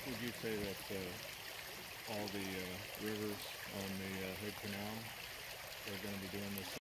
would you say that all the rivers on the Hood Canal are going to be doing this